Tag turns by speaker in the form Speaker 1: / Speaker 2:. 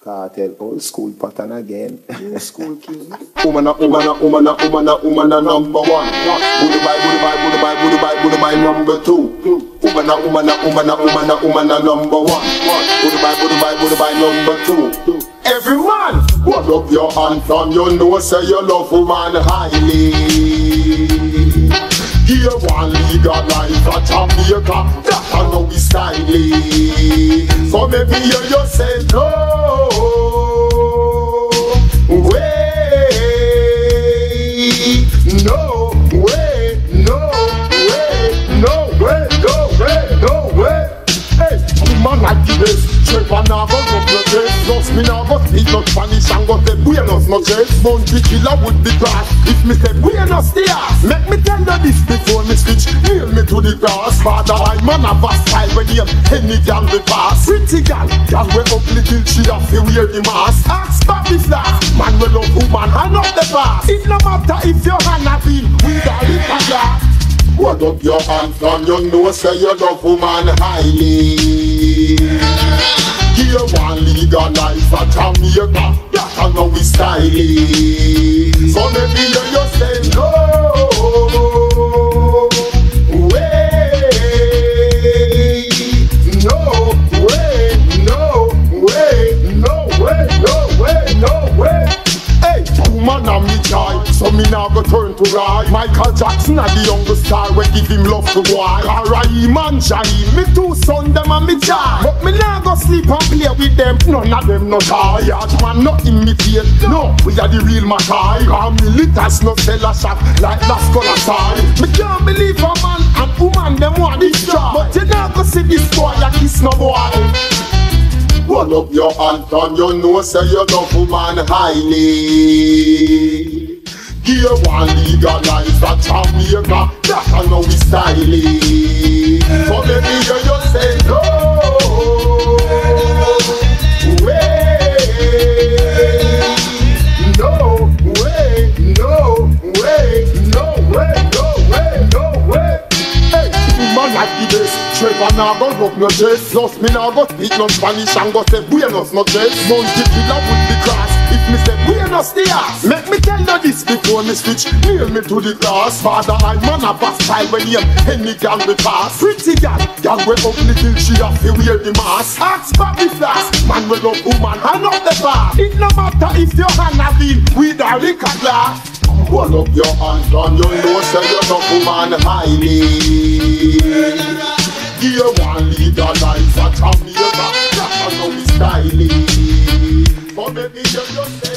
Speaker 1: Kartel, old school pattern again.
Speaker 2: New school king.
Speaker 3: Woman number one. Goodbye, number two. Woman number one. Goodbye, number two. Every man, hold up your hand from your nose, say you love woman highly. Give one legal life at Jamaica, that I know we stylish. So maybe you say no way, no way, no way, no way, no way, no way. Hey, woman like this, Trevor now go up your chest. Plus me now go speak no Spanish and go say Buenos noches. Bounty killer would be class if me say Buenos Dias. Make me tell you this before me switch, nail me to the grass. Father, I man have a style when you any girl we pass. Pretty girl, girl we up little she have to wear the mask. Ask Bobby Flash, man we love woman and not the past. It no matter if your hand have been with a little glass. Hold up your hand from your nose, say you love woman highly. Give one legal life at Jamaica, that I know we stylish. So maybe you say no way, no way, no way, no way, no way, no way. Hey, woman and me joy, so me now go turn to right. Michael Jackson are the youngest star, we give him love to boy. Karim and Johnny, me two son them and me child. But me now go sleep and play with them, none of them no tired. Man not imitate, no, we are the real Mackay. Cause militants no sell a shot like that's gonna die. Me can't believe a man and woman them want this job. But you now go see this boy a kiss no boy. Hold up your hand from your nose, say you love woman highly. Give one legal life at Jamaica, that I know we stylish. So maybe you just say no way, no way, no way, no way, no way, no way. Hey, man like this, Trevor now go rub no chest. Plus me now go speak no Spanish and go say Buenos noches. Bounty killer would be class if me say Buenos Dias. Make me tell you this before me switch, nail me to the glass. Father, I man have a style when you any girl we pass. Pretty girl, girl we up little she have to wear the mask. Ask Bobby Flash, man we love woman and not the past. It no matter if your hand have been with a liquor glass. Hold up your hand on your nose, say you love woman highly. Give one legal life at Jamaica, that I know we stylish. But maybe you just say